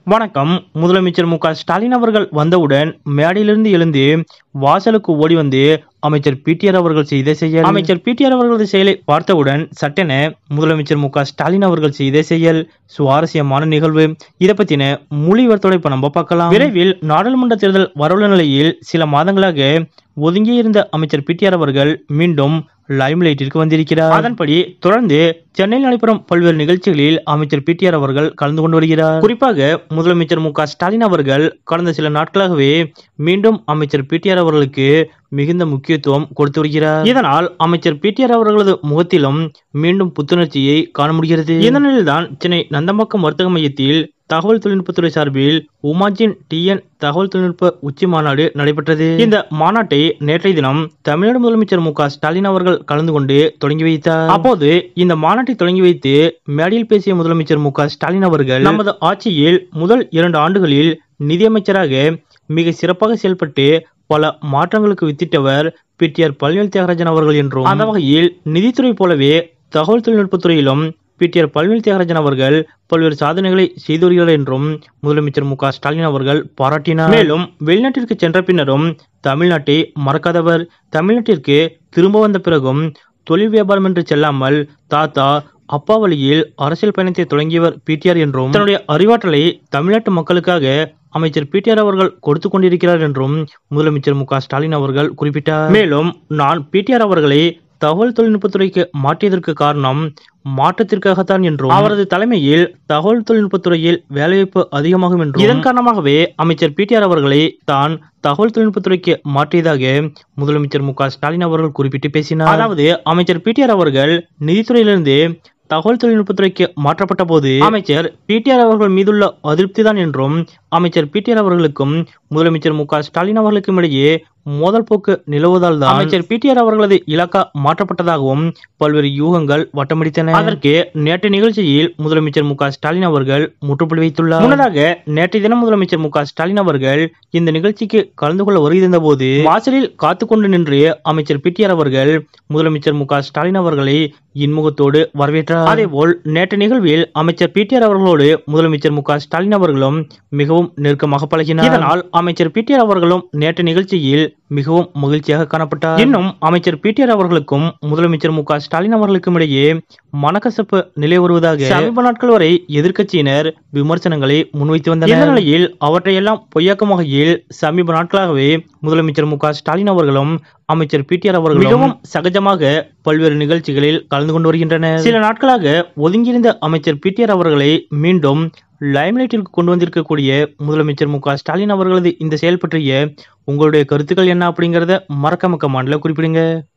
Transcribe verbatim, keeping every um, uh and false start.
வணக்கம். முதலமைச்சர் மு க ஸ்டாலின் அவர்கள் வந்தவுடன் மேடையிலிருந்து எழுந்து வாசலுக்கு ஓடி வந்து அமைச்சர் பி டி ஆர் அவர்கள் செய்த செயல். அமைச்சர் பி டி ஆர் அவர்களது செயலை பார்த்தவுடன் சட்டென முதலமைச்சர் மு க ஸ்டாலின் அவர்கள் செய்த செயல் சுவாரஸ்யமான நிகழ்வு. இதை பத்தின முழு விவரத்தோட இப்ப நம்ம பார்க்கலாம். விரைவில் நாடாளுமன்ற தேர்தல் வரவுள்ள நிலையில் சில மாதங்களாக ஒதுங்கியே இருந்த அமைச்சர் பி டி ஆர் அவர்கள் மீண்டும் லைம்லைட்டிற்கு வந்திருக்கிறார். அதன்படி தொடர்ந்து சென்னையில் நடைபெறும் பல்வேறு நிகழ்ச்சிகளில் அமைச்சர் பி டி ஆர் அவர்கள் கலந்து கொண்டு வருகிறார். குறிப்பாக முதலமைச்சர் மு க ஸ்டாலின் அவர்கள் கடந்த சில நாட்களாகவே மீண்டும் அமைச்சர் பி டி ஆர் அவர்களுக்கு மிகுந்த முக்கியத்துவம் கொடுத்து வருகிறார். இதனால் அமைச்சர் பி டி ஆர் அவர்களது முகத்திலும் மீண்டும் புத்துணர்ச்சியை காண முடிகிறது. இந்த நிலையில்தான் சென்னை நந்தம்பாக்கம் வர்த்தக மையத்தில் தகவல் தொழில்நுட்பத்துறை சார்பில் உமாஜின் டி என் தகவல் தொழில்நுட்ப உச்சி மாநாடு நடைபெற்றது. இந்த மாநாட்டை நேற்றைய தினம் தமிழ்நாடு முதலமைச்சர் மு க ஸ்டாலின் அவர்கள் கலந்து கொண்டு தொடங்கி வைத்தார். அப்போது இந்த மாநாட்டை தொடங்கி வைத்து மேடையில் பேசிய முதலமைச்சர் மு க ஸ்டாலின் அவர்கள் நமது ஆட்சியில் முதல் இரண்டு ஆண்டுகளில் நிதியமைச்சராக மிக சிறப்பாக செயல்பட்டு பல மாற்றங்களுக்கு வித்திட்டவர் P T R Palanivel Thiagarajan அவர்கள் என்றும், அந்த வகையில் நிதித்துறை போலவே தகவல் தொழில்நுட்பத்துறையிலும் P T R Palanivel Thiagarajan அவர்கள் பல்வேறு சாதனைகளை செய்து வருகிறார் என்றும் முதலமைச்சர் மு க ஸ்டாலின் அவர்கள் பாராட்டினார். மேலும் வெளிநாட்டிற்கு சென்ற பின்னரும் தமிழ்நாட்டை மறக்காதவர், தமிழ்நாட்டிற்கு திரும்ப வந்த பிறகும் தொழில் வியாபாரம் என்று செல்லாமல் தாத்தா அப்பா வழியில் அரசியல் பயணத்தை தொடங்கியவர் பி டி ஆர் என்றும், தன்னுடைய அறிவாற்றலை தமிழ்நாட்டு மக்களுக்காக அமைச்சர் பி டி ஆர் அவர்கள் கொடுத்து கொண்டிருக்கிறார் என்றும் முதலமைச்சர் மு க ஸ்டாலின் அவர்கள் குறிப்பிட்டார். மேலும் நான் பி டி ஆர் அவர்களை தகவல் தொழில்நுட்பத்துறைக்கு மாற்றியதற்கு காரணம் மாற்றத்திற்காகத்தான் என்றும், அவரது தலைமையில் தகவல் தொழில்நுட்பத்துறையில் வேலைவாய்ப்பு அதிகமாகும் என்றும், இதன் காரணமாகவே அமைச்சர் பி டி ஆர் அவர்களை தான் தகவல் தொழில்நுட்பத்துறைக்கு மாற்றியதாக முதலமைச்சர் மு க ஸ்டாலின் அவர்கள் குறிப்பிட்டு பேசினார். அதாவது அமைச்சர் பி டி ஆர் அவர்கள் நிதித்துறையிலிருந்து தகவல் தொழில்நுட்பத்துறைக்கு மாற்றப்பட்ட போது அமைச்சர் பி டி ஆர் அவர்கள் மீதுள்ள அதிருப்தி தான் என்றும், அமைச்சர் பி டி ஆர் அவர்களுக்கும் முதலமைச்சர் மு க ஸ்டாலின் அவர்களுக்கும் இடையே மோதல் போக்கு நிலவுவதால் தான் அமைச்சர் பி டி ஆர் அவர்களது இலாக்கா மாற்றப்பட்டதாகவும் பல்வேறு யூகங்கள் வட்டமடித்தன. அதற்கு நேற்று நிகழ்ச்சியில் முதலமைச்சர் மு க ஸ்டாலின் அவர்கள் முற்றுப்புள்ளி வைத்துள்ளார். முன்னதாக நேற்றைய தினம் முதலமைச்சர் மு க ஸ்டாலின் அவர்கள் இந்த நிகழ்ச்சிக்கு கலந்து கொள்ள வருகின்ற போது வாசலில் காத்துக்கொண்டு நின்று அமைச்சர் பி டி ஆர் அவர்கள் முதலமைச்சர் மு க ஸ்டாலின் அவர்களை இன்முகத்தோடு வரவேற்றார். அதேபோல் நேற்று நிகழ்வில் அமைச்சர் பி டி ஆர் அவர்களோடு முதலமைச்சர் மு க ஸ்டாலின் அவர்களும் மிகவும் நெருக்கமாக பழகினார். இதனால் அமைச்சர் பி டி ஆர் அவர்களும் நேற்று நிகழ்ச்சியில் மிகவும் மகிழ்ச்சியாக காணப்பட்டார். இன்னும் அமைச்சர் பி டி ஆர் அவர்களுக்கும் முதலமைச்சர் மு க ஸ்டாலின் அவர்களுக்கும் இடையே மனக்கசப்பு நிலை வருவதாக சமீப நாட்கள் வரை எதிர்க்கட்சியினர் விமர்சனங்களை முன்வைத்து வந்தனர். இந்த நிலையில் அவற்றையெல்லாம் பொய்யாக்கும் வகையில் சமீப நாட்களாகவே முதலமைச்சர் மு க ஸ்டாலின் அவர்களும் அமைச்சர் பி டி ஆர் அவர்களும் மிகவும் சகஜமாக பல்வேறு நிகழ்ச்சிகளில் கலந்து கொண்டு வருகின்றனர். சில நாட்களாக ஒதுங்கியிருந்த அமைச்சர் பி டி ஆர் அவர்களை மீண்டும் லைம்லைட்டிற்கு கொண்டு வந்திருக்கக்கூடிய முதலமைச்சர் மு க ஸ்டாலின் அவர்களது இந்த செயல் பற்றிய உங்களுடைய கருத்துக்கள் என்ன அப்படிங்கறத மறக்காம கமெண்ட்ல குறிப்பிடுங்க.